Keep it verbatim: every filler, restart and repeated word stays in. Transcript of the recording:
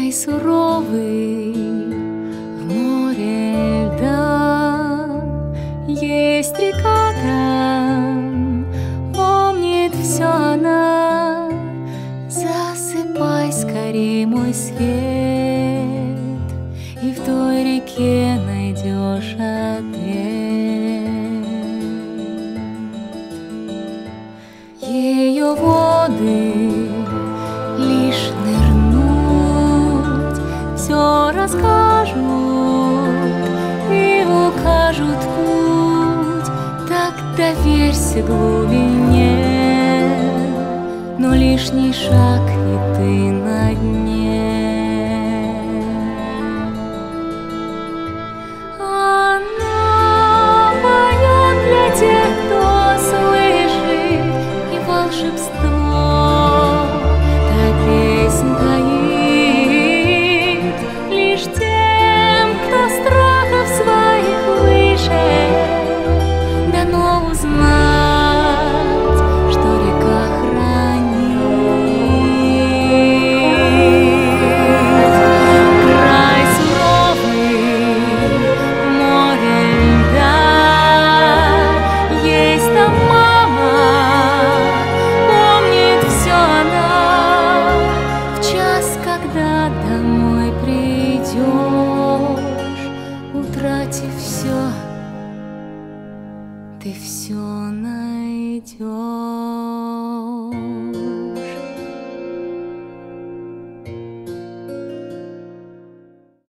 Край суровый в море льда, есть река там, помнит все она. Засыпай скорей, мой свет, и в той реке найдешь ответ. Ее воды лишь нырнуть все расскажут и укажут путь. Так доверься глубине, но лишний шаг и ты на дне. Она поет для тех, кто слышит, и волшебство та песнь таит лишь тем, кто страхов своих выше. Дано узнать, что река хранит. Край суровый, море льда, есть там мама, помнит все она. В час, когда домой придешь, утратив все, ты все найдешь.